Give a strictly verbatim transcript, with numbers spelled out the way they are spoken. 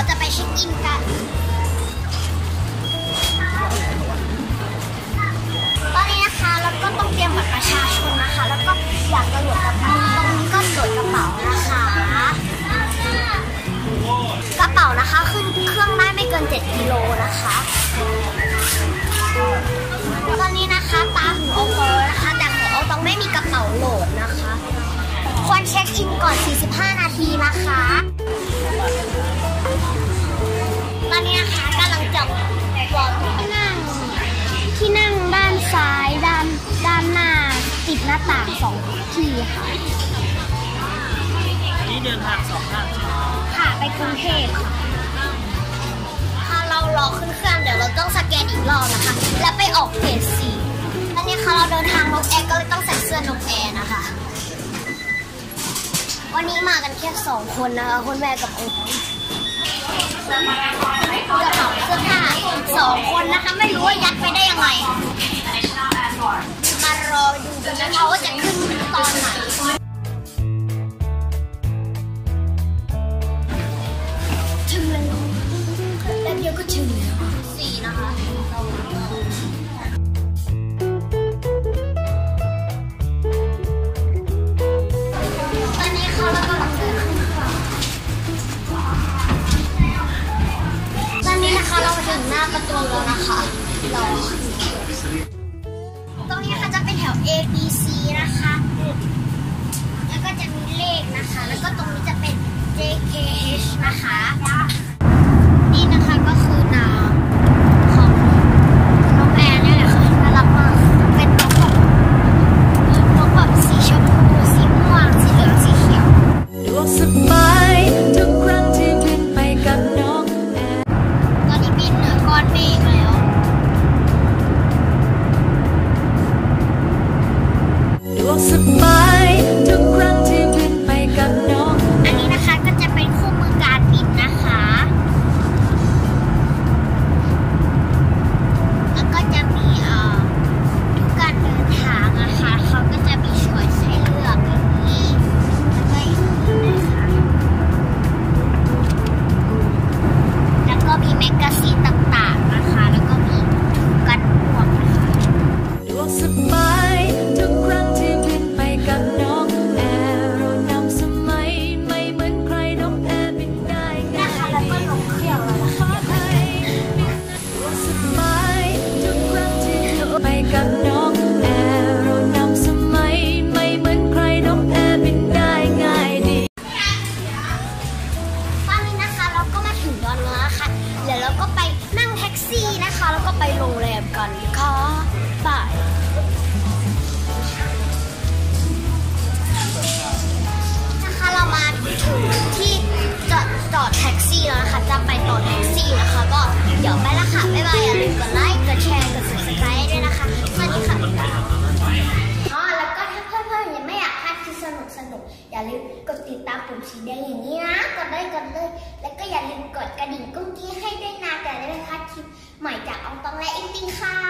จะไปเช็คอินกันตอนนี้นะคะเราก็ต้องเตรียมบัตรประชาชนนะคะแล้วก็อยากกระโดดกระเป๋าตรงนี้ก็โดดกระเป๋านะคะกระเป๋านะคะขึ้นเครื่องได้ไม่เกินเจ็ดกิโลนะคะตอนนี้นะคะตาหูโอโตนะคะแต่ของโอตองไม่มีกระเป๋าโหลดนะคะควรเช็คอินก่อนสี่สิบห้านาทีนะคะตอนนี้นะคะกำลังจะวอร์มที่นั่งที่นั่งด้านซ้ายด้านด้านหน้าติดหน้าต่างสองที่ค่ะนี่เดินทางสองทางค่ะไปกรุงเทพค่ะถ้าเรารอขึ้นเครื่องเดี๋ยวเราต้องสแกนอีกรอบนะคะแล้วไปออกเกตสี่ตอนนี้ค่ะเราเดินทางนกแอร์ก็เลยต้องใส่เสื้อนกแอร์นะคะวันนี้มากันแค่สองคนนะคะคุณแม่กับผมกระเป๋าเสื้อผ้าสองคนนะคะไม่รู้ว่ายัดไปได้ยังไงมารอดูกันนะคะว่าจะขึ้นตอนไหนถึงแล้วแล้วเดี๋ยวก็ถึงแล้วสี่นะคะตอนนี้เขาแล้วก็กำลังเดินขึ้นตอนนี้นะคะเรามาถึงหน้าประตูแล้วนะคะรอตรงนี้ค่ะจะเป็นแถว A B C นะคะแล้วก็จะมีเลขนะคะแล้วก็ตรงนี้จะเป็น J K H นะคะนี่นะคะก็คือนามของน้องแอนนี่แหละค่ะน่ารักมากเป็นนกแบบนกแบบสีชมพูสีม่วงสีเหลืองสีเขียวดวงสบายทุกครั้งที่บินไปกับน้องแอนตอนนี้บินเหนือก้อนเมฆแล้วดวงสบายทุกครั้งที่บินไปกับน้องอันนี้นะคะก็จะเป็นคู่มือการบินนะคะแล้วก็จะมีเอ่อทุกการเดินทางนะคะเขาก็จะมีช้อยให้เลือกอย่างนี้แล้วก็อย่างนี้นะคะแล้วก็มีแมกกาซีนต่างๆนะคะแล้วก็มีกันพวกนะคะดวงสบายทุกครั้งที่บินไปกับน้องแอร์เรานำสมัยไม่เหมือนใครน้องแอร์บินได้นะคะแล้วก็ลงเครื่องแล้วนะคะดวงสบายทุกครั้งที่บินไปกับน้องแอร์เรานำสมัยไม่เหมือนใครน้องแอร์บินได้ง่ายดีตอนนี้นะคะเราก็มาถึงดอนเมืองแล้วค่ะเดี๋ยวเราก็ไปนั่งแท็กซี่นะคะแล้วก็ไปโรงแรมกันค่ะไปนะคะเรามาถึงที่จอดจอดแท็กซี่แล้วนะคะจะไปต่อแท็กซี่นะคะก็เดี๋ยวไปละค่ะบ๊ายบายอย่าลืมกดไลค์กดแชร์กด ซับสไครบ์ ด้วยนะคะสวัสดีค่ะอ๋อแล้วก็ถ้าเพื่อนๆยังไม่อยากพลาดคลิปสนุกสนุกอย่าลืมกดติดตามปุ่มสีแดงอย่างนี้นะกดเลยกดเลยแล้วก็อย่าลืมกดกระดิ่งกุ้งกี้ให้ด้วยนะจะได้ไม่พลาดคลิปใหม่จากอองตองและอิงติงค่ะ